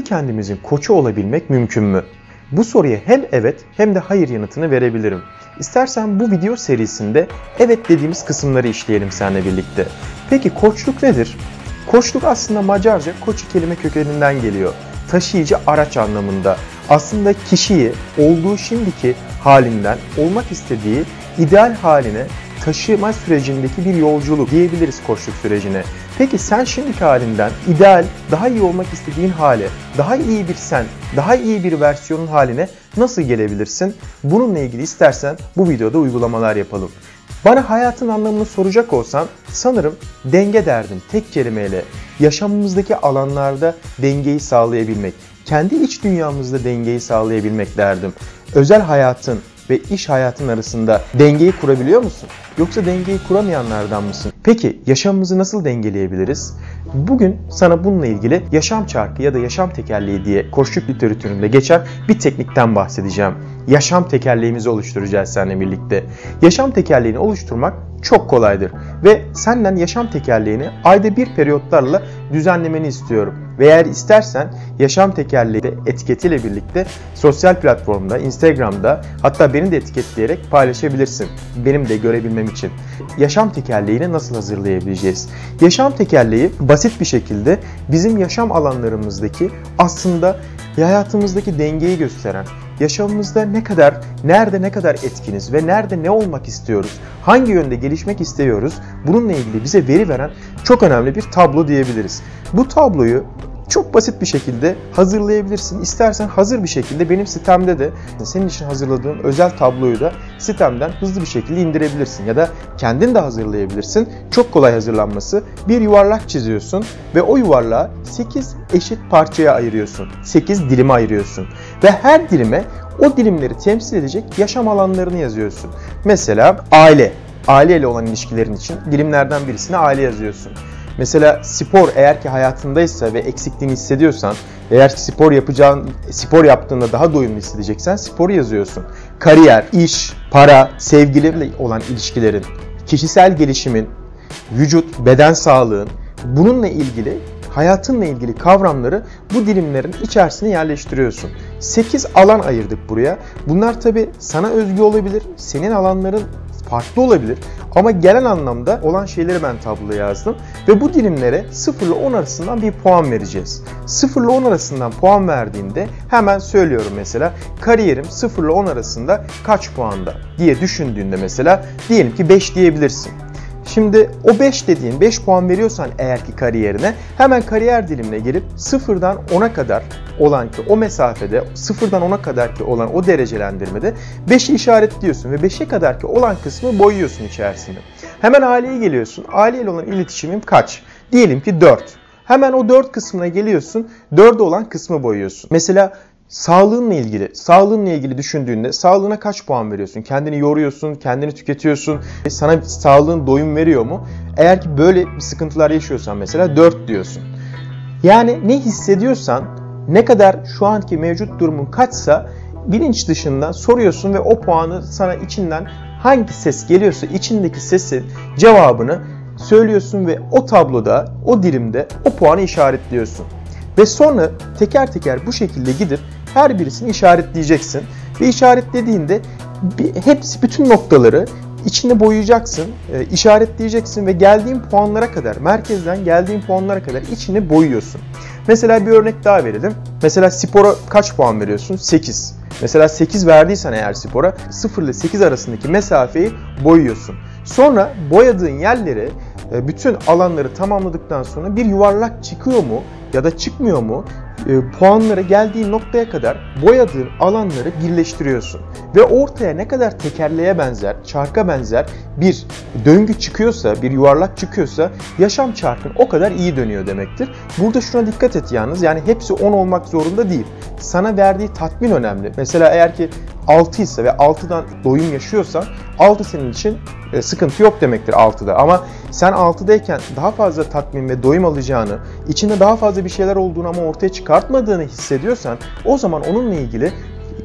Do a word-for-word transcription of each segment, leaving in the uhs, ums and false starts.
kendi kendimizin koçu olabilmek mümkün mü? Bu soruya hem evet hem de hayır yanıtını verebilirim. İstersen bu video serisinde evet dediğimiz kısımları işleyelim seninle birlikte. Peki koçluk nedir? Koçluk aslında Macarca koçi kelime kökeninden geliyor. Taşıyıcı araç anlamında. Aslında kişiyi olduğu şimdiki halinden olmak istediği ideal haline taşıma sürecindeki bir yolculuk diyebiliriz koçluk sürecine. Peki sen şimdiki halinden ideal, daha iyi olmak istediğin hale, daha iyi bir sen, daha iyi bir versiyonun haline nasıl gelebilirsin? Bununla ilgili istersen bu videoda uygulamalar yapalım. Bana hayatın anlamını soracak olsan sanırım denge derdim tek kelimeyle. Yaşamımızdaki alanlarda dengeyi sağlayabilmek, kendi iç dünyamızda dengeyi sağlayabilmek derdim. Özel hayatın ve iş hayatın arasında dengeyi kurabiliyor musun? Yoksa dengeyi kuramayanlardan mısın? Peki yaşamımızı nasıl dengeleyebiliriz? Bugün sana bununla ilgili yaşam çarkı ya da yaşam tekerleği diye koçluk literatüründe geçen bir teknikten bahsedeceğim. Yaşam tekerleğimizi oluşturacağız seninle birlikte. Yaşam tekerleğini oluşturmak çok kolaydır ve senden yaşam tekerleğini ayda bir periyotlarla düzenlemeni istiyorum. Ve eğer istersen yaşam tekerleği de etiketiyle birlikte sosyal platformda, Instagram'da hatta beni de etiketleyerek paylaşabilirsin. Benim de görebilmem için. Yaşam tekerleğini nasıl hazırlayabileceğiz? Yaşam tekerleği basit bir şekilde bizim yaşam alanlarımızdaki aslında hayatımızdaki dengeyi gösteren, yaşamımızda ne kadar, nerede ne kadar etkiniz ve nerede ne olmak istiyoruz, hangi yönde gelişmek istiyoruz, bununla ilgili bize veri veren çok önemli bir tablo diyebiliriz. Bu tabloyu çok basit bir şekilde hazırlayabilirsin. İstersen hazır bir şekilde benim sitemde de senin için hazırladığım özel tabloyu da sitemden hızlı bir şekilde indirebilirsin. Ya da kendin de hazırlayabilirsin. Çok kolay hazırlanması. Bir yuvarlak çiziyorsun ve o yuvarlağı sekiz eşit parçaya ayırıyorsun. sekiz dilime ayırıyorsun. Ve her dilime o dilimleri temsil edecek yaşam alanlarını yazıyorsun. Mesela aile. Aileyle olan ilişkilerin için dilimlerden birisine aile yazıyorsun. Mesela spor eğer ki hayatındaysa ve eksikliğini hissediyorsan, eğer spor yapacağın, spor yaptığında daha doyumlu hissedeceksen sporu yazıyorsun. Kariyer, iş, para, sevgiliyle olan ilişkilerin, kişisel gelişimin, vücut, beden sağlığın, bununla ilgili, hayatınla ilgili kavramları bu dilimlerin içerisine yerleştiriyorsun. sekiz alan ayırdık buraya. Bunlar tabii sana özgü olabilir, senin alanların farklı olabilir ama genel anlamda olan şeyleri ben tabloya yazdım ve bu dilimlere sıfır ile on arasından bir puan vereceğiz. sıfır ile on arasından puan verdiğinde hemen söylüyorum mesela kariyerim sıfır ile on arasında kaç puanda diye düşündüğünde mesela diyelim ki beş diyebilirsin. Şimdi o beş dediğin beş puan veriyorsan eğer ki kariyerine hemen kariyer dilimine gelip sıfırdan ona kadar olan ki o mesafede sıfırdan ona kadar ki olan o derecelendirmede beşi işaretliyorsun ve beşe kadar ki olan kısmı boyuyorsun içerisinde. Hemen aileye geliyorsun. Aileyle olan iletişimim kaç? Diyelim ki dört. Hemen o dört kısmına geliyorsun. dörde olan kısmı boyuyorsun. Mesela sağlığınla ilgili, sağlığınla ilgili düşündüğünde sağlığına kaç puan veriyorsun? Kendini yoruyorsun, kendini tüketiyorsun. Sana sağlığın doyum veriyor mu? Eğer ki böyle bir sıkıntılar yaşıyorsan mesela dört diyorsun. Yani ne hissediyorsan, ne kadar şu anki mevcut durumun kaçsa bilinç dışından soruyorsun ve o puanı sana içinden hangi ses geliyorsa içindeki sesin cevabını söylüyorsun ve o tabloda, o dilimde o puanı işaretliyorsun. Ve sonra teker teker bu şekilde gidip her birisini işaretleyeceksin. Ve işaretlediğinde hepsi bütün noktaları içinde boyayacaksın, işaretleyeceksin ve geldiğin puanlara kadar, merkezden geldiğin puanlara kadar içini boyuyorsun. Mesela bir örnek daha verelim. Mesela spora kaç puan veriyorsun? sekiz. Mesela sekiz verdiysen eğer spora sıfır ile sekiz arasındaki mesafeyi boyuyorsun. Sonra boyadığın yerleri, bütün alanları tamamladıktan sonra bir yuvarlak çıkıyor mu ya da çıkmıyor mu? E, puanlara geldiğin noktaya kadar boyadığın alanları birleştiriyorsun. Ve ortaya ne kadar tekerleğe benzer, çarka benzer bir döngü çıkıyorsa, bir yuvarlak çıkıyorsa yaşam çarkın o kadar iyi dönüyor demektir. Burada şuna dikkat et yalnız, yani hepsi on olmak zorunda değil. Sana verdiği tatmin önemli. Mesela eğer ki altı ise ve altıdan doyum yaşıyorsan altı senin için e, sıkıntı yok demektir altıda. Ama sen altıdayken daha fazla tatmin ve doyum alacağını, içinde daha fazla bir şeyler olduğunu ama ortaya çıkartmadığını hissediyorsan o zaman onunla ilgili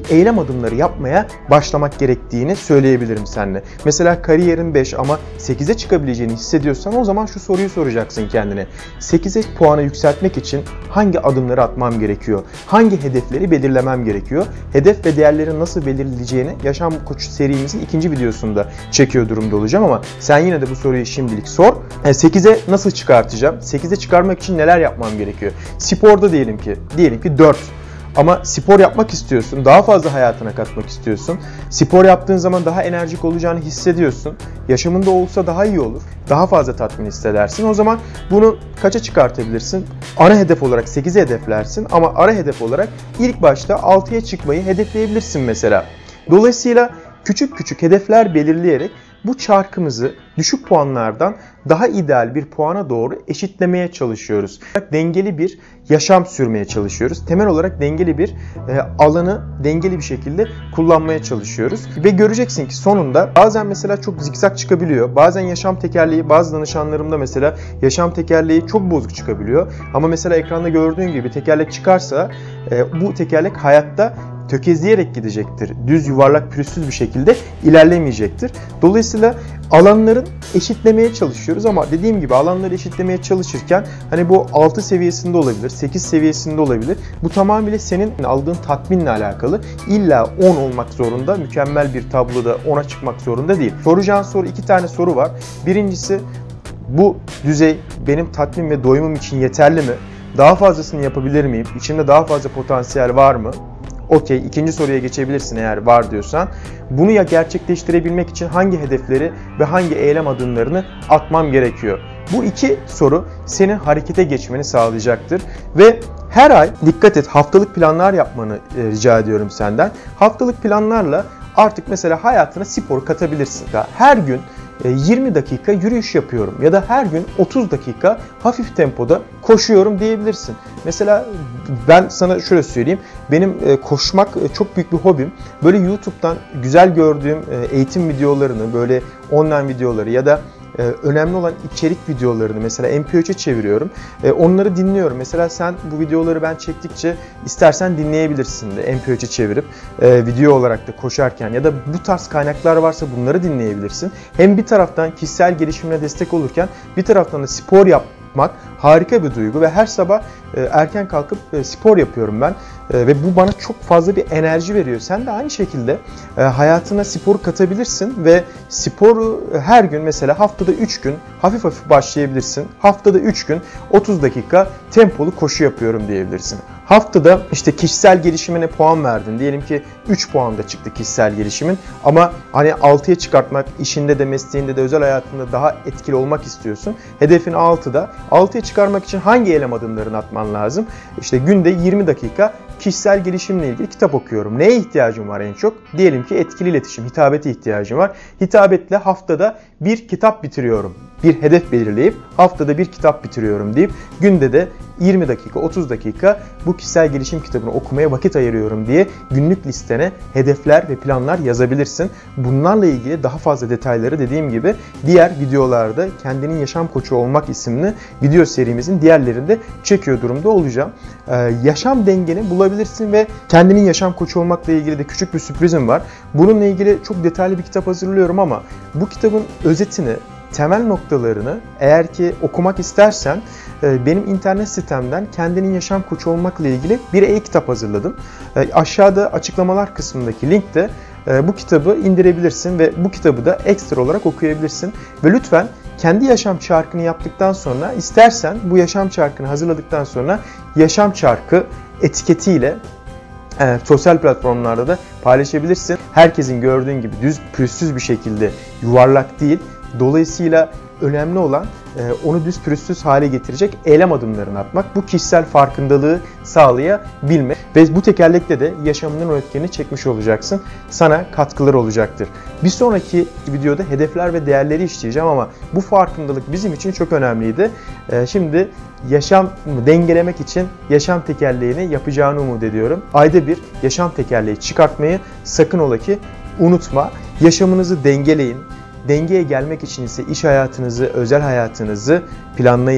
eylem adımları yapmaya başlamak gerektiğini söyleyebilirim seninle. Mesela kariyerin beş ama sekize çıkabileceğini hissediyorsan o zaman şu soruyu soracaksın kendine. sekize puanı yükseltmek için hangi adımları atmam gerekiyor? Hangi hedefleri belirlemem gerekiyor? Hedef ve değerlerin nasıl belirleyeceğini Yaşam Koçu serimizin ikinci videosunda çekiyor durumda olacağım ama sen yine de bu soruyu şimdilik sor. sekize nasıl çıkartacağım? sekize çıkarmak için neler yapmam gerekiyor? Sporda diyelim ki, diyelim ki dört. Ama spor yapmak istiyorsun, daha fazla hayatına katmak istiyorsun. Spor yaptığın zaman daha enerjik olacağını hissediyorsun. Yaşamında olsa daha iyi olur. Daha fazla tatmin hissedersin. O zaman bunu kaça çıkartabilirsin? Ana hedef olarak sekize hedeflersin ama ara hedef olarak ilk başta altıya çıkmayı hedefleyebilirsin mesela. Dolayısıyla küçük küçük hedefler belirleyerek bu çarkımızı düşük puanlardan daha ideal bir puana doğru eşitlemeye çalışıyoruz. Dengeli bir yaşam sürmeye çalışıyoruz. Temel olarak dengeli bir e, alanı dengeli bir şekilde kullanmaya çalışıyoruz. Ve göreceksin ki sonunda bazen mesela çok zikzak çıkabiliyor. Bazen yaşam tekerleği, bazı danışanlarımda mesela yaşam tekerleği çok bozuk çıkabiliyor. Ama mesela ekranda gördüğün gibi tekerlek çıkarsa e, bu tekerlek hayatta tökezleyerek gidecektir. Düz, yuvarlak, pürüzsüz bir şekilde ilerlemeyecektir. Dolayısıyla alanların eşitlemeye çalışıyoruz ama dediğim gibi alanları eşitlemeye çalışırken hani bu altı seviyesinde olabilir, sekiz seviyesinde olabilir. Bu tamamıyla senin aldığın tatminle alakalı. İlla on olmak zorunda, mükemmel bir tabloda ona çıkmak zorunda değil. Soracağın soru, iki tane soru var. Birincisi, bu düzey benim tatmin ve doyumum için yeterli mi? Daha fazlasını yapabilir miyim? İçimde daha fazla potansiyel var mı? Okey, ikinci soruya geçebilirsin eğer var diyorsan. Bunu ya gerçekleştirebilmek için hangi hedefleri ve hangi eylem adımlarını atmam gerekiyor? Bu iki soru senin harekete geçmeni sağlayacaktır. Ve her ay dikkat et, haftalık planlar yapmanı rica ediyorum senden. Haftalık planlarla artık mesela hayatına spor katabilirsin. Her gün yirmi dakika yürüyüş yapıyorum ya da her gün otuz dakika hafif tempoda koşuyorum diyebilirsin. Mesela ben sana şöyle söyleyeyim, benim koşmak çok büyük bir hobim. Böyle YouTube'dan güzel gördüğüm eğitim videolarını, böyle online videoları ya da önemli olan içerik videolarını mesela M P üç'e çeviriyorum. Onları dinliyorum. Mesela sen bu videoları ben çektikçe istersen dinleyebilirsin de M P üç'e çevirip video olarak da koşarken ya da bu tarz kaynaklar varsa bunları dinleyebilirsin. Hem bir taraftan kişisel gelişimine destek olurken bir taraftan da spor yapmak harika bir duygu ve her sabah erken kalkıp spor yapıyorum ben ve bu bana çok fazla bir enerji veriyor. Sen de aynı şekilde hayatına spor katabilirsin ve sporu her gün mesela haftada üç gün hafif hafif başlayabilirsin. Haftada üç gün otuz dakika tempolu koşu yapıyorum diyebilirsin. Haftada işte kişisel gelişimine puan verdin. Diyelim ki üç puan da çıktı kişisel gelişimin ama hani altıya çıkartmak, işinde de mesleğinde de özel hayatında daha etkili olmak istiyorsun. Hedefin altıda. altıya çıkarmak için hangi eylem adımlarını atman lazım? İşte günde yirmi dakika kişisel gelişimle ilgili kitap okuyorum. Neye ihtiyacım var en çok? Diyelim ki etkili iletişim, hitabete ihtiyacım var. Hitabetle haftada bir kitap bitiriyorum. Bir hedef belirleyip haftada bir kitap bitiriyorum deyip günde de yirmi dakika, otuz dakika bu kişisel gelişim kitabını okumaya vakit ayırıyorum diye günlük listene hedefler ve planlar yazabilirsin. Bunlarla ilgili daha fazla detayları dediğim gibi diğer videolarda Kendinin Yaşam Koçu Olmak isimli video serimizin diğerlerinde çekiyor durumda olacağım. Ee, yaşam dengeni bulabilirsin ve Kendinin Yaşam Koçu Olmakla ilgili de küçük bir sürprizim var. Bununla ilgili çok detaylı bir kitap hazırlıyorum ama bu kitabın özetini, temel noktalarını eğer ki okumak istersen benim internet sitemden Kendinin Yaşam Koçu Olmakla ilgili bir e-kitap hazırladım. Aşağıda açıklamalar kısmındaki linkte bu kitabı indirebilirsin ve bu kitabı da ekstra olarak okuyabilirsin. Ve lütfen kendi yaşam çarkını yaptıktan sonra istersen bu yaşam çarkını hazırladıktan sonra yaşam çarkı etiketiyle Evet, sosyal platformlarda da paylaşabilirsin. Herkesin gördüğün gibi düz, pürüzsüz bir şekilde yuvarlak değil. Dolayısıyla önemli olan onu düz pürüzsüz hale getirecek eylem adımlarını atmak. Bu kişisel farkındalığı sağlayabilmek. Ve bu tekerlekle de yaşamının öğretkenini çekmiş olacaksın. Sana katkılar olacaktır. Bir sonraki videoda hedefler ve değerleri işleyeceğim ama bu farkındalık bizim için çok önemliydi. Şimdi yaşam dengelemek için yaşam tekerleğini yapacağını umut ediyorum. Ayda bir yaşam tekerleği çıkartmayı sakın ola ki unutma. Yaşamınızı dengeleyin. Dengeye gelmek için ise iş hayatınızı, özel hayatınızı planlayın.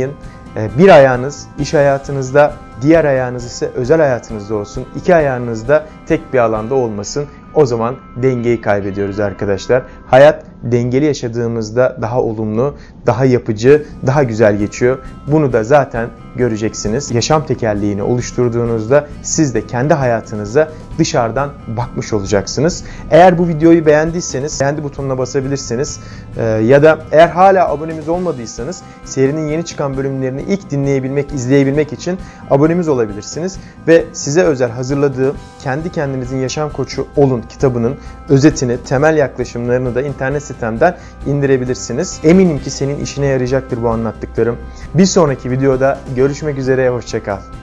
Bir ayağınız iş hayatınızda, diğer ayağınız ise özel hayatınızda olsun. İki ayağınız da tek bir alanda olmasın. O zaman dengeyi kaybediyoruz arkadaşlar. Hayat dengeli yaşadığımızda daha olumlu, daha yapıcı, daha güzel geçiyor. Bunu da zaten göreceksiniz. Yaşam tekerleğini oluşturduğunuzda siz de kendi hayatınıza dışarıdan bakmış olacaksınız. Eğer bu videoyu beğendiyseniz beğendi butonuna basabilirsiniz. Ee, ya da eğer hala abonemiz olmadıysanız serinin yeni çıkan bölümlerini ilk dinleyebilmek, izleyebilmek için abonemiz olabilirsiniz. Ve size özel hazırladığım Kendi Kendinizin Yaşam Koçu Olun kitabının özetini, temel yaklaşımlarını da internet sitemden indirebilirsiniz. Eminim ki senin işine yarayacaktır bu anlattıklarım. Bir sonraki videoda görüşmek üzere, hoşça kal.